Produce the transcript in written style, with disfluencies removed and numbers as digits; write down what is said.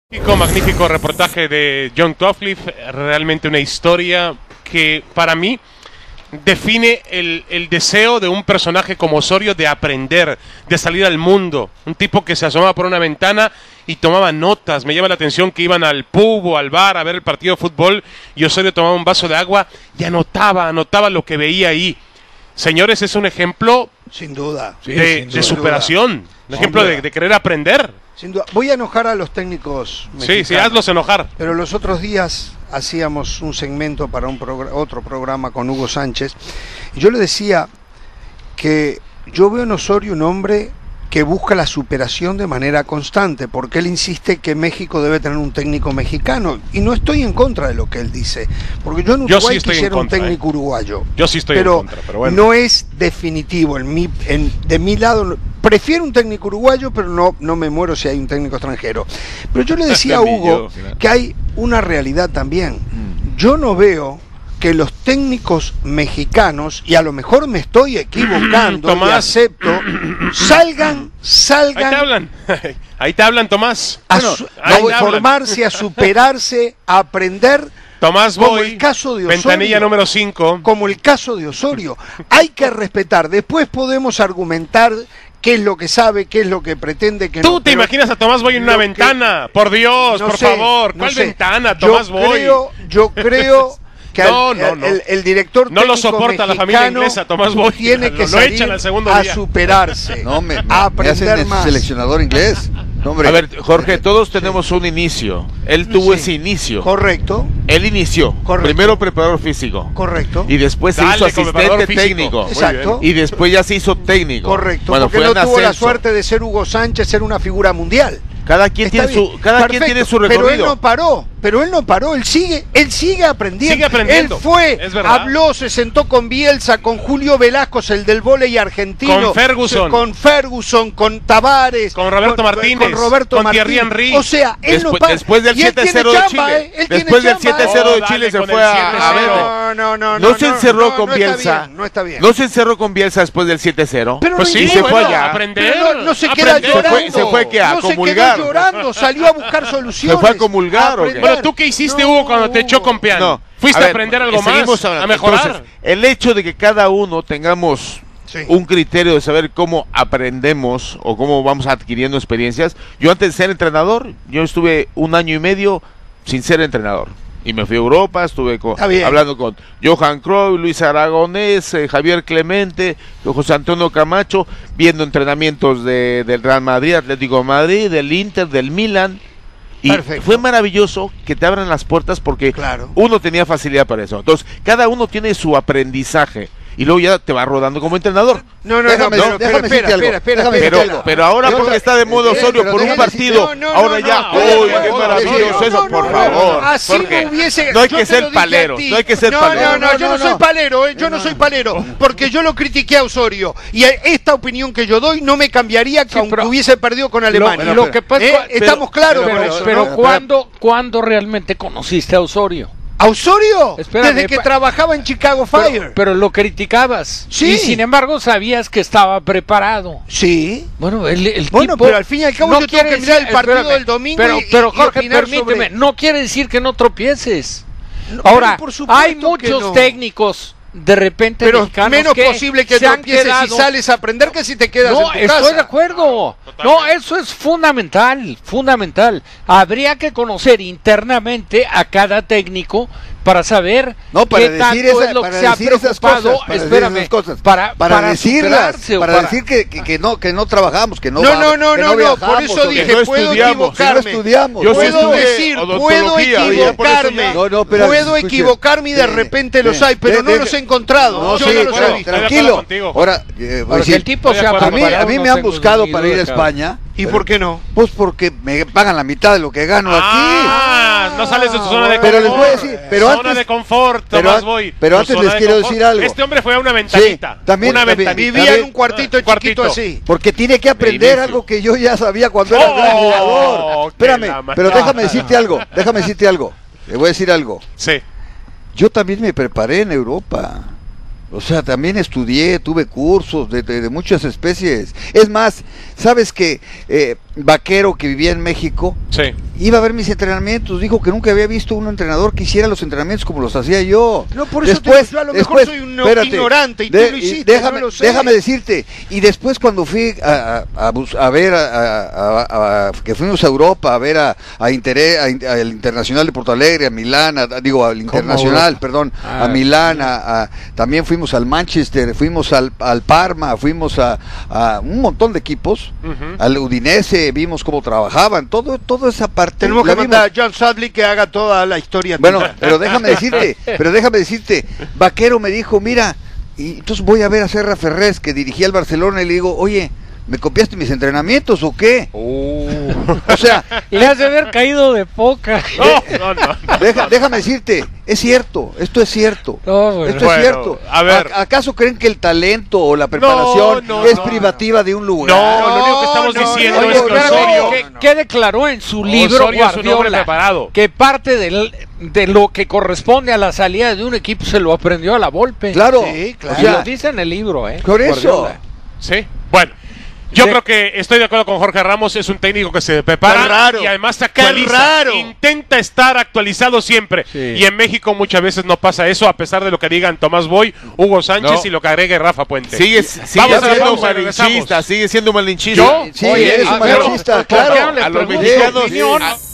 Magnífico reportaje de John Tofliff, realmente una historia que para mí define el deseo de un personaje como Osorio de aprender, de salir al mundo. Un tipo que se asomaba por una ventana y tomaba notas. Me llama la atención que iban al pub o al bar a ver el partido de fútbol y Osorio tomaba un vaso de agua y anotaba lo que veía ahí. Señores, es un ejemplo sin duda de superación, un ejemplo de querer aprender. Sin duda. Voy a enojar a los técnicos mexicanos. Sí, hazlos enojar. Pero los otros días hacíamos un segmento para otro programa con Hugo Sánchez. Y yo le decía que yo veo en Osorio un hombre que busca la superación de manera constante, porque él insiste que México debe tener un técnico mexicano. Y no estoy en contra de lo que él dice, porque yo en Uruguay quisiera un técnico uruguayo. Yo sí estoy en contra, pero bueno. No es definitivo. De mi lado, prefiero un técnico uruguayo, pero no me muero si hay un técnico extranjero. Pero yo le decía a Hugo que hay una realidad también. Yo no veo que los técnicos mexicanos, y a lo mejor me estoy equivocando, y acepto, salgan. Ahí te hablan, Tomás. A formarse, a superarse, a aprender. Tomás como Boy, el caso de Osorio, ventanilla número 5. Como el caso de Osorio. Hay que respetar. Después podemos argumentar qué es lo que sabe, qué es lo que pretende, que no. ¿Tú te imaginas a Tomás Boy en una ventana? Por Dios, por favor. ¿Cuál ventana, Tomás Boy? Yo creo que el director técnico no lo soporta la familia inglesa, Tomás Boy. Tiene que salir echan al segundo a día. Superarse, a aprender más. Seleccionador inglés. A ver, Jorge, todos tenemos un inicio. Él tuvo ese inicio. Correcto. Él inició. Correcto. Primero preparador físico. Correcto. Y después se hizo asistente técnico. Exacto. Y después ya se hizo técnico. Correcto. Bueno, porque no tuvo la suerte de ser Hugo Sánchez, ser una figura mundial. Cada quien tiene su recorrido. Pero él no paró, él sigue aprendiendo. Sigue aprendiendo. Él fue, habló, se sentó con Bielsa, con Julio Velasco, el del vóley argentino, con Ferguson, con Tavares, con Roberto Martínez, con Thierry Henry. O sea, él no para. Después del 7-0 de Chile. Después del 7-0 de Chile se fue a ver. No se encerró con Bielsa. No está bien. No se encerró con Bielsa después del 7-0. Pues sí, se fue allá. Aprender. No se queda llorando. Se fue que a comulgar. Llorando, salió a buscar soluciones. ¿Se fue a comulgar o qué? Bueno, ¿tú qué hiciste, Hugo, cuando te echó con piano? No. ¿Fuiste a aprender algo más? ¿A mejorar? Entonces, el hecho de que cada uno tengamos un criterio de saber cómo aprendemos o cómo vamos adquiriendo experiencias. Yo antes de ser entrenador, yo estuve 1 año y medio sin ser entrenador. Y me fui a Europa, estuve hablando con Johan Cruyff, Luis Aragonés, Javier Clemente, José Antonio Camacho, viendo entrenamientos del Real Madrid, Atlético de Madrid, del Inter, del Milan. Y fue maravilloso que te abran las puertas porque uno tenía facilidad para eso. Entonces, cada uno tiene su aprendizaje. Y luego ya te va rodando como entrenador. Pero ahora porque está de modo Osorio por un partido, ahora ya, ¡uy, qué maravilloso eso, por favor! Así no hubiese... No hay que ser palero, no hay que ser palero. No, yo no soy palero, yo no soy palero, porque yo lo critiqué a Osorio. Y esta opinión que yo doy no me cambiaría aunque hubiese perdido con Alemania. Lo que pasa estamos claros con eso. Pero ¿cuándo realmente conociste a Osorio? ¿A Osorio? Desde que trabajaba en Chicago Fire. Pero lo criticabas. Sí. Y sin embargo sabías que estaba preparado. Sí. Bueno, el tipo... pero al fin y al cabo yo tengo que mirar el partido del domingo pero Jorge, permíteme, no quiere decir que no tropieces. Ahora, hay muchos técnicos de repente pero mexicanos menos posible que tropieces si sales a aprender que si te quedas en tu casa. No, estoy de acuerdo. No, eso es fundamental. Habría que conocer internamente a cada técnico para saber qué tanto es lo que se ha preocupado, para decir que no trabajamos, que no viajamos, por eso dije, puedo equivocarme y de repente los hay, pero no los he encontrado. Yo no los he visto. Tranquilo. Ahora, el tipo a mí me han buscado para ir a España. ¿Y por qué no? Pues porque me pagan la mitad de lo que gano aquí. No sales de tu zona de confort. Pero les voy a decir, zona de confort, Tomás Boy. Pero antes les quiero decir algo. Este hombre fue a una ventanita. Sí, también vivía en un cuartito chiquito así. Porque tiene que aprender algo que yo ya sabía cuando era gran jugador. Espérame, pero déjame decirte algo. Le voy a decir algo. Sí. Yo también me preparé en Europa. O sea, también estudié, tuve cursos de muchas especies. Es más, ¿sabes que Vaquero, que vivía en México, iba a ver mis entrenamientos, dijo que nunca había visto un entrenador que hiciera los entrenamientos como los hacía yo. No, por eso después, yo a lo mejor soy un ignorante y tú lo hiciste, no lo sé. Déjame decirte, y después cuando fui a ver, que fuimos a Europa a ver al Internacional de Porto Alegre, a Milán, al Internacional, perdón, a Milán, también fuimos al Manchester, fuimos al Parma, fuimos a un montón de equipos, al Udinese, vimos cómo trabajaban, toda esa parte. Tenemos que mandar a John Sudley que haga toda la historia. Bueno, pero déjame decirte, Vaquero me dijo, mira, y entonces voy a ver a Serra Ferrés, que dirigía el Barcelona, y le digo, oye, ¿me copiaste mis entrenamientos o qué? O sea, le has de haber caído de poca. Déjame decirte, es cierto, esto es cierto. Es cierto. A ver. ¿Acaso creen que el talento o la preparación es privativa de un lugar? No, lo único que estamos diciendo es que Osorio... ¿Qué declaró en su libro Guardiola? Que parte de lo que corresponde a la salida de un equipo se lo aprendió a la Volpe. Claro. Sí, claro. Y lo dice en el libro, Por eso. Guardiola. Sí, bueno. Yo creo que estoy de acuerdo con Jorge Ramos, es un técnico que se prepara y además se actualiza, intenta estar actualizado siempre. Sí. Y en México muchas veces no pasa eso, a pesar de lo que digan Tomás Boy, Hugo Sánchez y lo que agregue Rafa Puente. Sigue siendo un malinchista. ¿Yo? Sí, eres un malinchista, claro. A los mexicanos